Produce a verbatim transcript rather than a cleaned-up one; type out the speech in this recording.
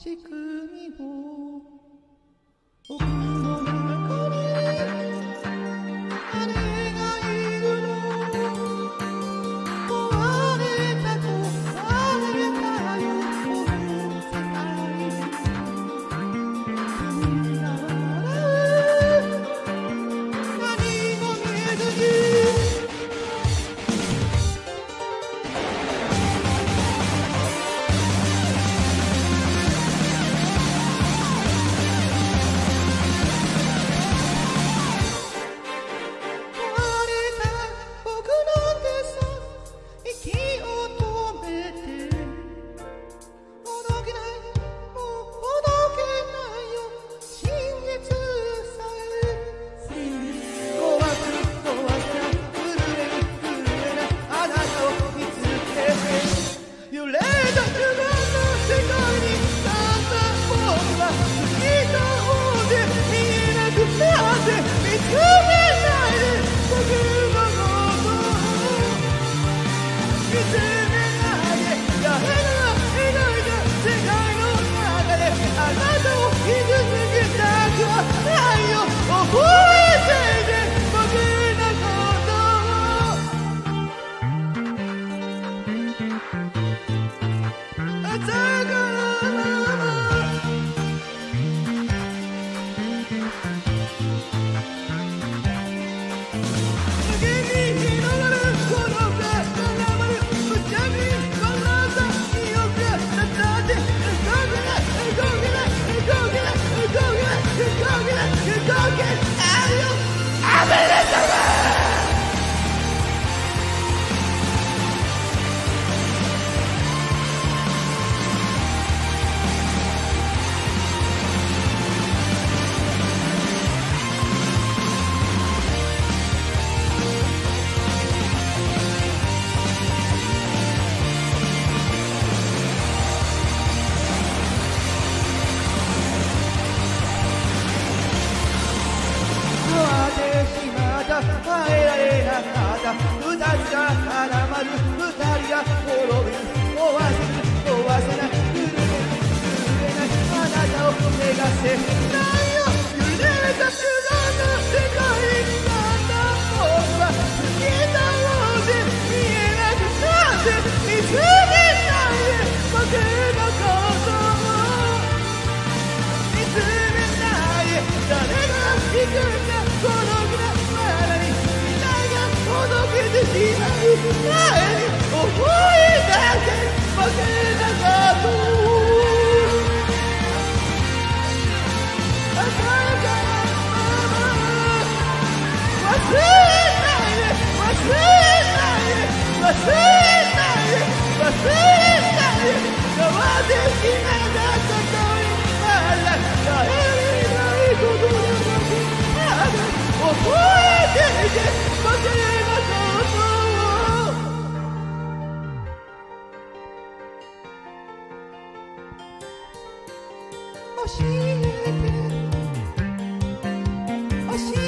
地区にも僕の中に誰がいるの壊れたと壊れたよこの世界みんな笑う何も見えずに耐えられなかった二つが絡まる二人が滅ぶ壊せる壊せない揺れない揺れないあなたを目指せないよ揺れた不安の世界なんだ僕は過ぎたようで見えなくなって見つめないで僕のことを見つめないで誰が行くんだこのぐらい届けてしまう前に思い出せ僕のこと鮮やかなまま忘れないで忘れないで忘れないで忘れないで変わってしまったことにまだ帰れないことで僕まだ覚えていて僕の教えて教えて